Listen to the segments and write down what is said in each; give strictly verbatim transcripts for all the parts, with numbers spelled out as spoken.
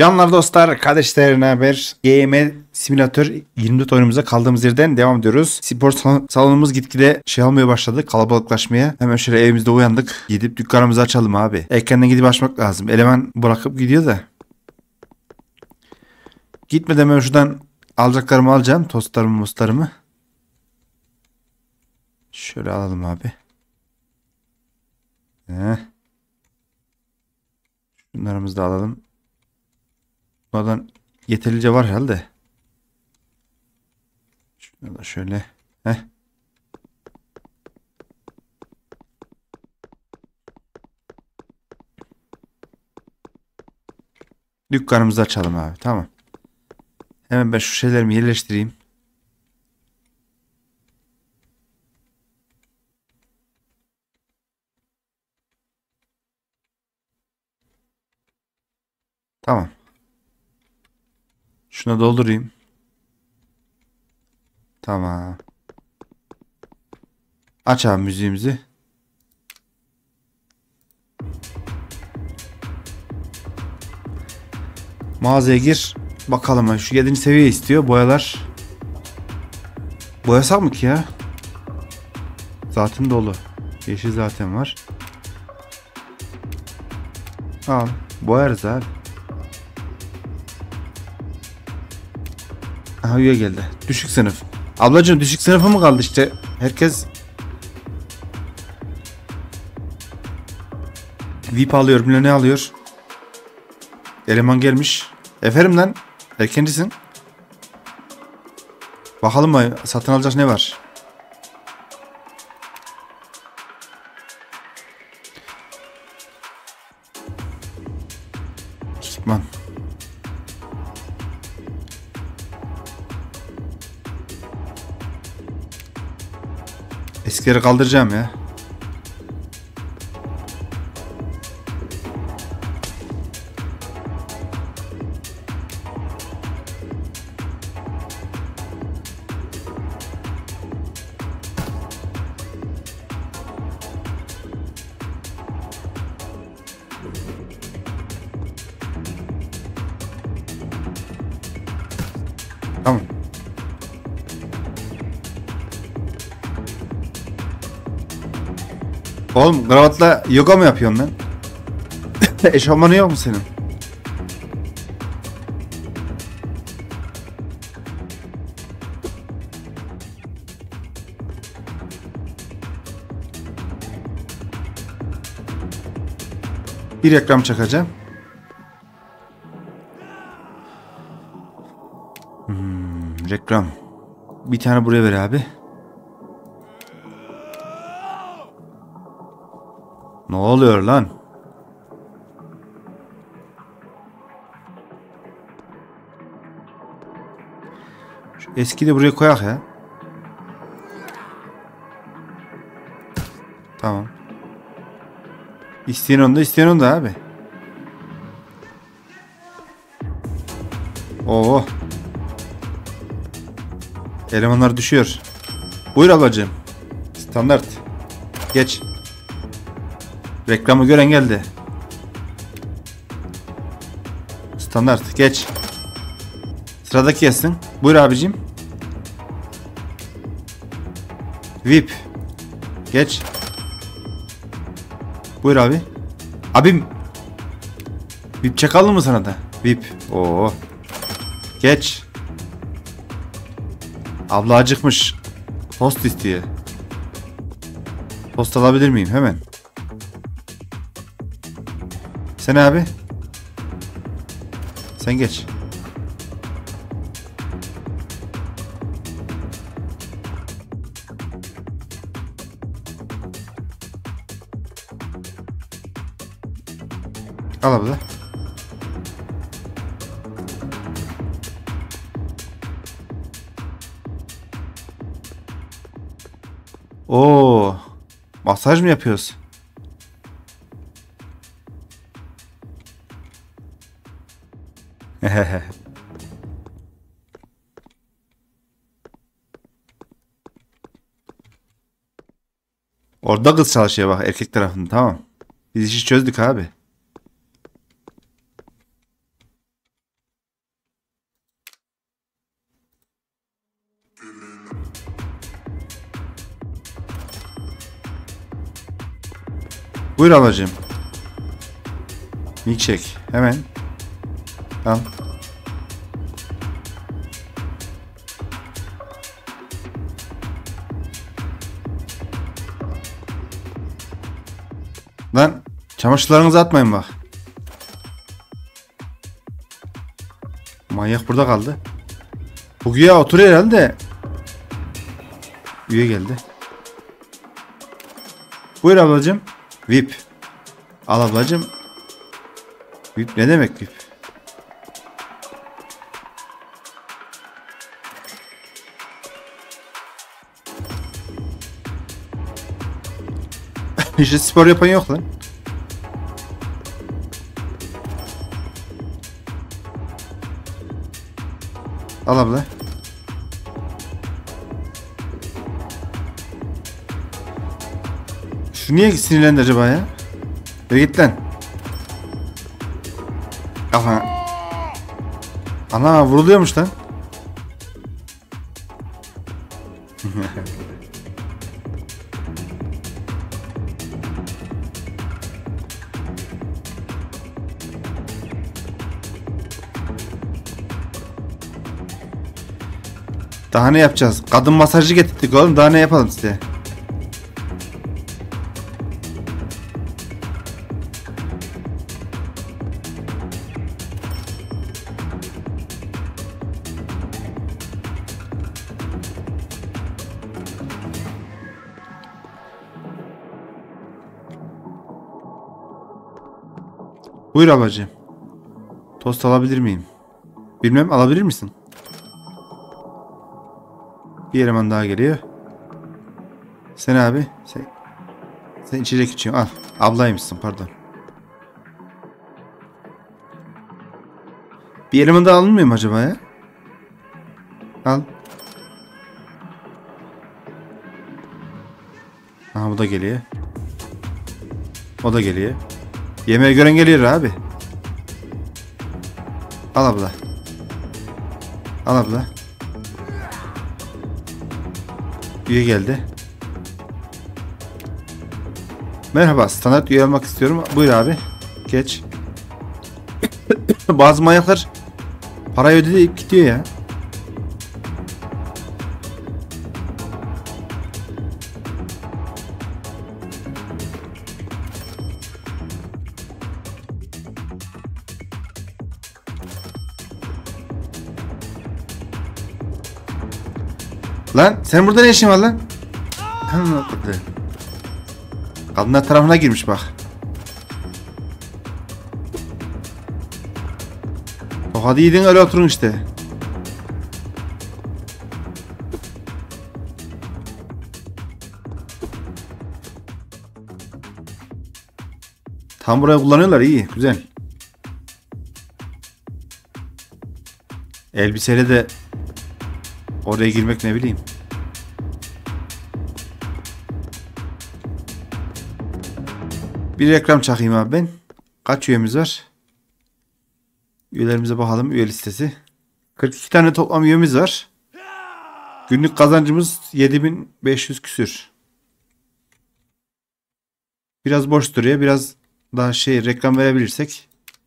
Canlar dostlar, kardeşlerine haber. G M Simülatör yirmi dört oyunumuza kaldığımız yerden devam ediyoruz. Spor sal- salonumuz gitgide şey olmaya başladı, kalabalıklaşmaya. Hemen şöyle evimizde uyandık. Gidip dükkanımızı açalım abi. Erkenden gidip açmak lazım. Eleman bırakıp gidiyor da. Gitmeden ben şuradan alacaklarımı alacağım. Tostlarımı, mostlarımı. Şöyle alalım abi. Heh. Şunlarımızı da alalım. Bunlardan yeterince var herhalde. Şunu da şöyle. Heh. Dükkanımızı açalım abi. Tamam. Hemen ben şu şeylerimi yerleştireyim. Tamam. Şuna doldurayım. Tamam. Aç abi müziğimizi. Mağazaya gir. Bakalım. Şu yedinci seviye istiyor. Boyalar. Boyasak mı ki ya? Zaten dolu. Yeşil zaten var. Al. Boyarız abi. Aha üye geldi. Düşük sınıf. Ablacığım düşük sınıfı mı kaldı işte? Herkes V I P alıyor. Bilmem ne alıyor. Eleman gelmiş. Efendim lan. Erkencisin. Bakalım mı? Satın alacak ne var? Ekipman. Eskileri kaldıracağım ya. Tamam. Oğlum kravatla yoga mı yapıyorsun lan? Eşofmanı yok mu senin? Bir reklam çakacağım. Hmm, reklam. Bir tane buraya ver abi. Ne oluyor lan? Şu eski de buraya koyak ya. Tamam. İsteyen onda, isteyen onda abi. Oo. Elemanlar düşüyor. Buyur ablacığım. Standart. Geç. Reklamı gören geldi. Standart. Geç. Sıradaki yazsın. Buyur abicim. V I P. Geç. Buyur abi. Abim. V I P çakalım mı sana da? V I P. Oo. Geç. Abla acıkmış. Tost istiyor. Tost alabilir miyim? Hemen. Sen abi. Sen geç. Al abla. Oo. Masaj mı yapıyoruz? Orada kız çalışıyor bak erkek tarafında, tamam. Biz işi çözdük abi. Buyur ablacığım. Milkshake. Hemen. Al. Lan çamaşırlarınızı atmayın bak. Manyak burada kaldı. Bu güya oturuyor herhalde. Üye geldi. Buyur ablacığım. V I P. Al ablacığım. V I P ne demek V I P? İşte spor yapan yok lan. Al abla. Şu niye sinirlendi acaba ya? Yürü git lan. Aha. Ana vuruluyormuş lan. Daha ne yapacağız? Kadın masajı getirdik oğlum. Daha ne yapalım size? Buyur ablacığım. Tost alabilir miyim? Bilmem, alabilir misin? Bir eleman daha geliyor. Sen abi. Sen, sen içecek içiyorsun. Al. Ablaymışsın pardon. Bir eleman daha alınmıyor mu acaba ya? Al. Aha bu da geliyor. O da geliyor. Yemeğe gören geliyor abi. Al abla. Al abla. Üye geldi. Merhaba, standart üye almak istiyorum. Buyur abi. Geç. Bazı manyaklar parayı ödeyip gidiyor ya. Lan sen burada ne işin var lan? Kadınlar tarafına girmiş bak. Oh, hadi yedin öyle oturun işte. Tam buraya kullanıyorlar, iyi güzel. Elbiseyle de oraya girmek ne bileyim. Bir reklam çakayım abi ben. Kaç üyemiz var? Üyelerimize bakalım, üye listesi. kırk iki tane toplam üyemiz var. Günlük kazancımız yedi bin beş yüz küsür. Biraz boş duruyor. Biraz daha şey reklam verebilirsek.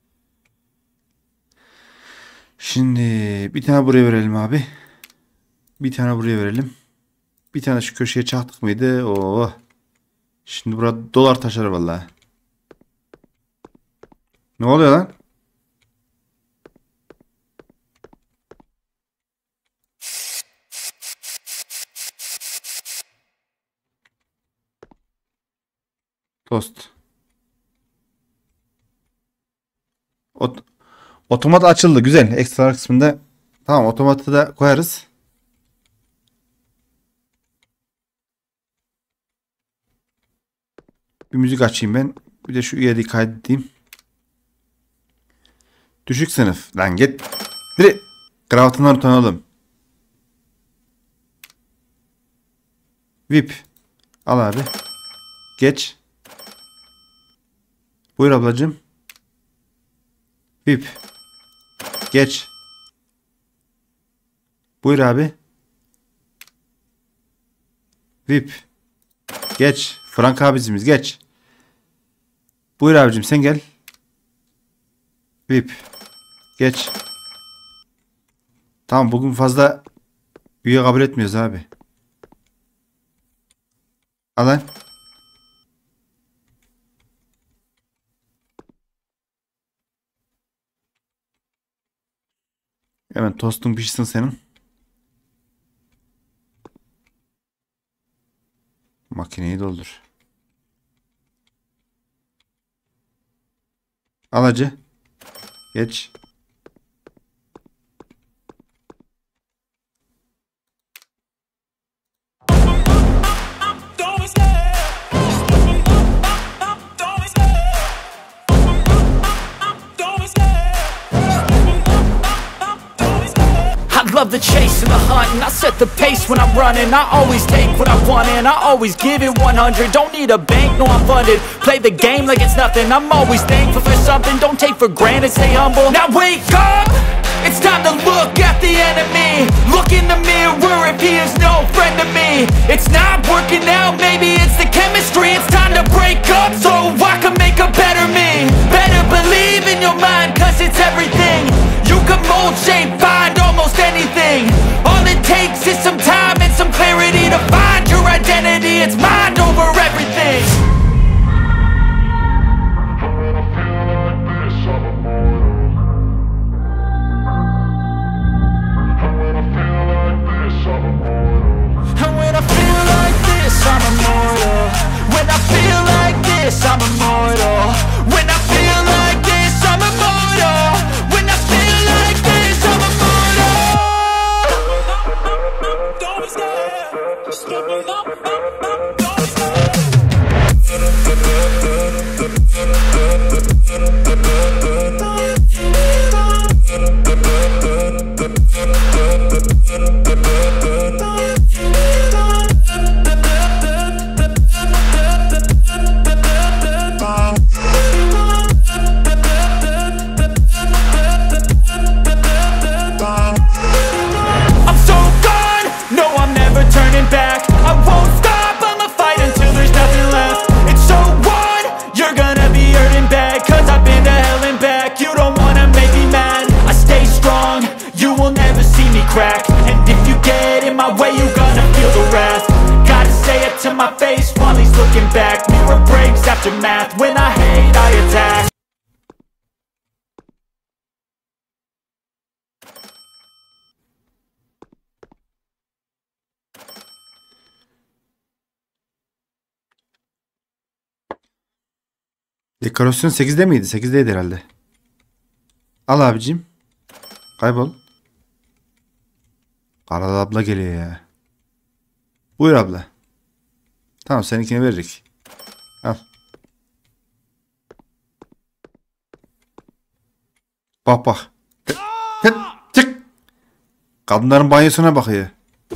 Şimdi bir tane buraya verelim abi. Bir tane buraya verelim. Bir tane şu köşeye çaktık mıydı? Oo. Şimdi burada dolar taşar vallahi. Ne oluyor lan? Tost. Ot otomat açıldı. Güzel. Ekstra kısmında. Tamam, otomatı da koyarız. Bir müzik açayım ben. Bir de şu üyeliği kaydedeyim. Düşük sınıf. Lan git. Direkt kravatından utanalım. V I P. Al abi. Geç. Buyur ablacığım. V I P. Geç. Buyur abi. V I P. Geç. Frank abicimiz geç. Buyur abicim sen gel. V I P. Geç. Tamam bugün fazla üye kabul etmiyoruz abi. Alan. Hemen tostun pişsin senin. Makineyi doldur. Al hacı. Geç. Love the chase and the hunt, and I set the pace when I'm running. I always take what I want and I always give it one hundred. Don't need a bank, no I'm funded. Play the game like it's nothing. I'm always thankful for something. Don't take for granted, stay humble. Now wake up, it's time to look at the enemy. Look in the mirror if he is no friend to me. It's not working out, maybe it's the chemistry. It's time to break up so I can make a better me. Better believe in your mind, cause it's everything. You can mold, shape, find almost anything. All it takes is some time and some clarity to find your identity. It's mind over everything. And when I feel like this, I'm immortal. When I feel like this, I'm immortal. When I feel like this, I'm immortal. When I feel like this, I'm immortal. Don't stop, don't I'm so gone, no I'm never turning back. I won't stop, I'ma fight until there's nothing left. It's so on, you're gonna be hurting bad. Cause I've been to hell and back. You don't wanna make me mad. I stay strong, you will never see me crack. And if you get in my way, you're gonna feel the wrath. Gotta say it to my face while he's looking back. Mirror breaks after math. When I hate, I attack. Dekorasyon sekizde miydi? sekizdeydi herhalde. Al abicim. Kaybol. Arada abla geliyor ya. Buyur abla. Tamam seninkini veririk. Al. Bak bak. Tık tık. Kadınların banyosuna bakıyor.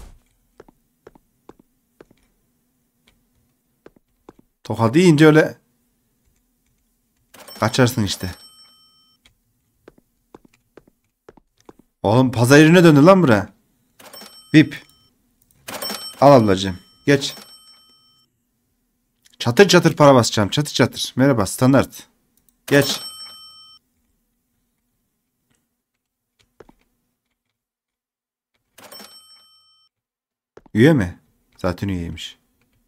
Tokadı yiyince öyle kaçarsın işte. Oğlum pazar yerine döndü lan bura. V I P. Al ablacığım. Geç. Çatır çatır para basacağım. Çatır çatır. Merhaba standart. Geç. Üye mi? Zaten üyeymiş.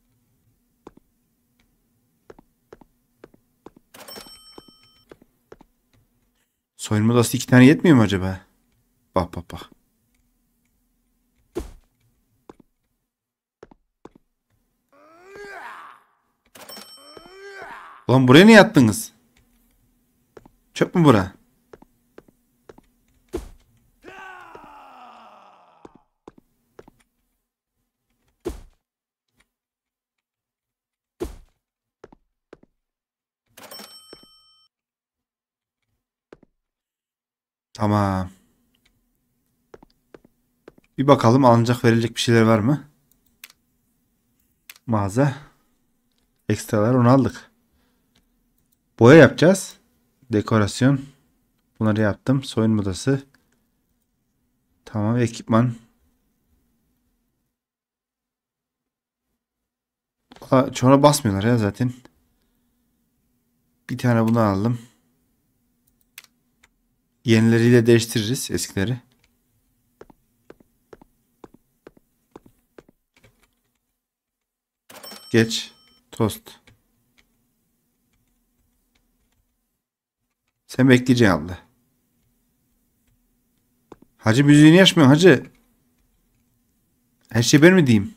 Soyunma odası iki tane yetmiyor mu acaba? Bak bak bak. Ulan buraya niye attınız? Çöp mü bura? Tamam. Bir bakalım alınacak verilecek bir şeyler var mı? Mağaza. Ekstralar onu aldık. Boya yapacağız. Dekorasyon. Bunları yaptım. Soyunma odası. Tamam ekipman. Çoğuna basmıyorlar ya zaten. Bir tane bunu aldım. Yenileriyle değiştiririz eskileri. Geç. Tost. Sen bekleyeceksin abla. Hacı müziğini açmıyorsun hacı. Her şey ben mi diyeyim?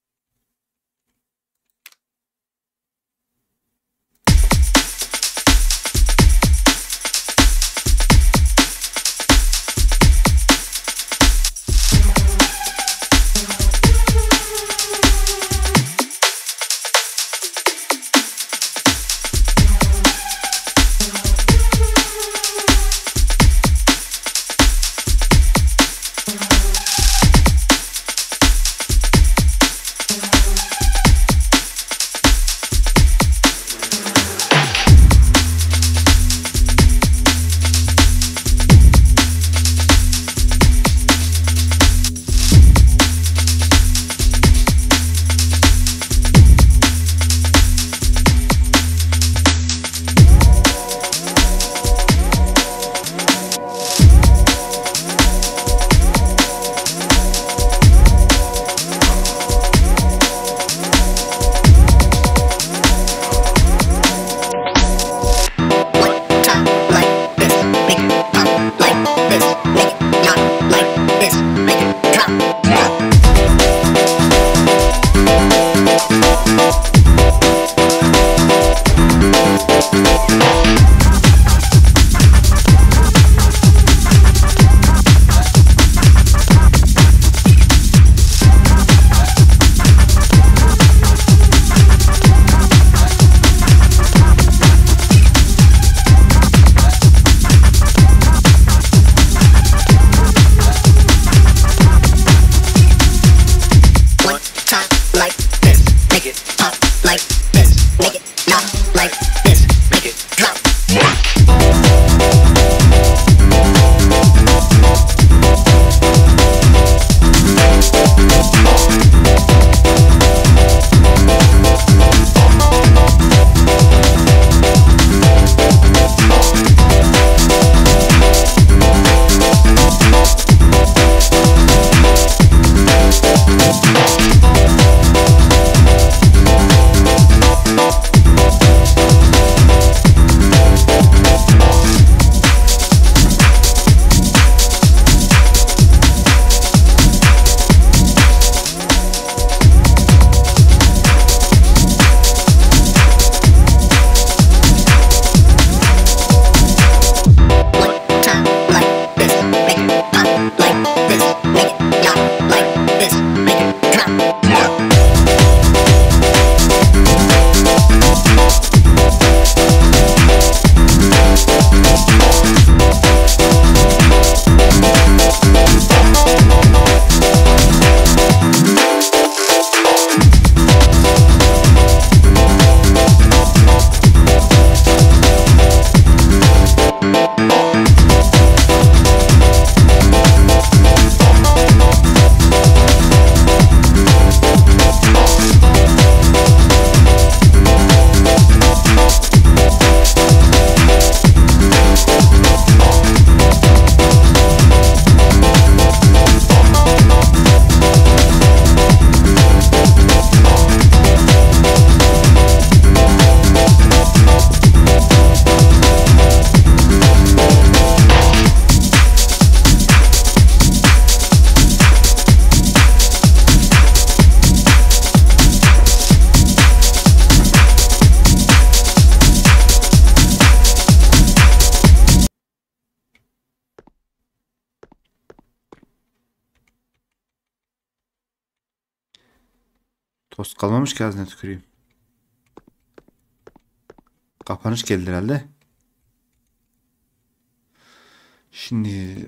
Tost kalmamış ki, ağzına tüküreyim. Kapanış geldi herhalde. Şimdi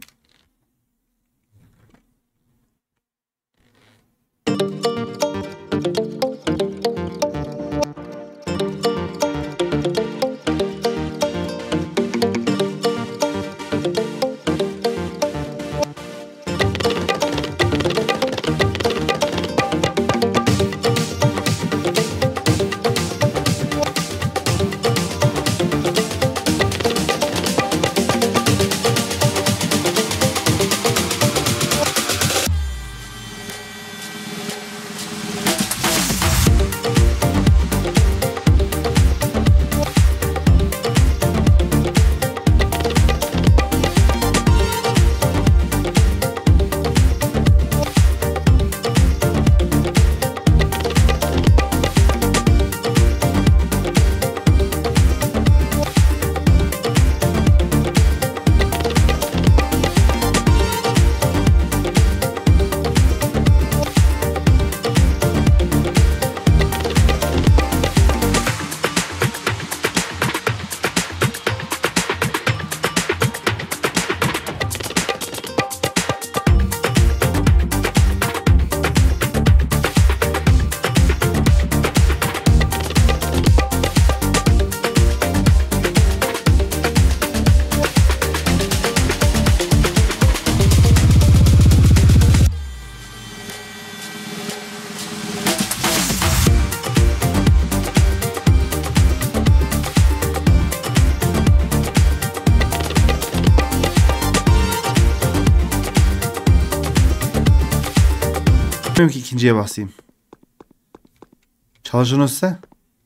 Bilmiyorum ki ikinciye basayım. Çalışırsa.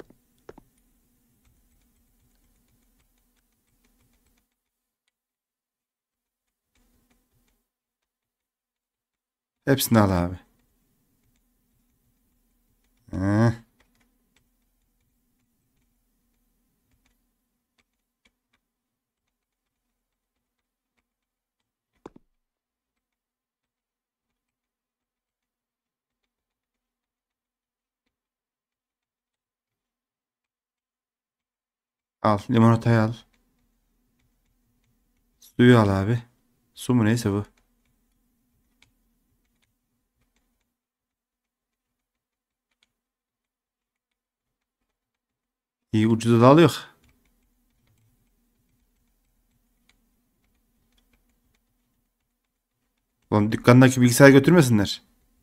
Hepsini al abi. Heh. Al limonatayı al. Suyu al abi. Su mu neyse bu. İyi ucuza da alıyor. Oğlum dükkandaki bilgisayar götürmesinler.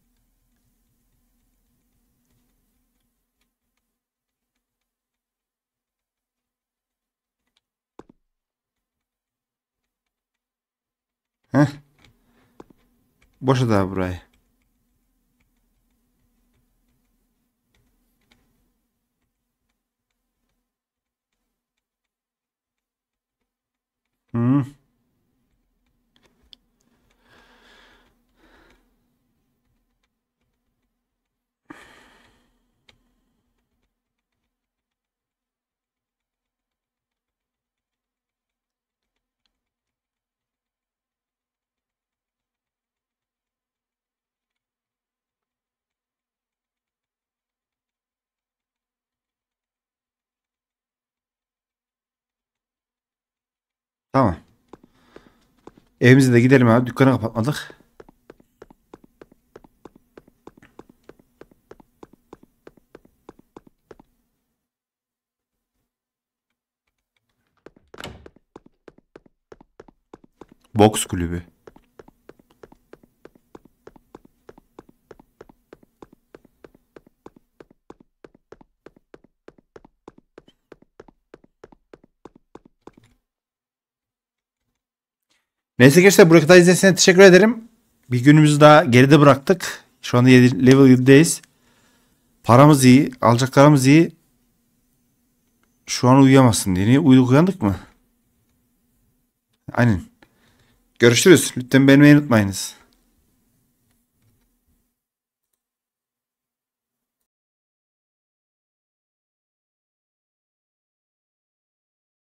Heh. Boşa da burayı. Hı. Tamam. Evimize de gidelim abi. Dükkanı kapatmadık. Boks kulübü. Neyse gençler buraya kadar izlediğiniz teşekkür ederim. Bir günümüzü daha geride bıraktık. Şu anda yedi, level yedideyiz. Paramız iyi. Alacaklarımız iyi. Şu an uyuyamazsın diye. Niye? Uyuduk uyandık mı? Aynen. Görüşürüz. Lütfen beğenmeyi unutmayınız.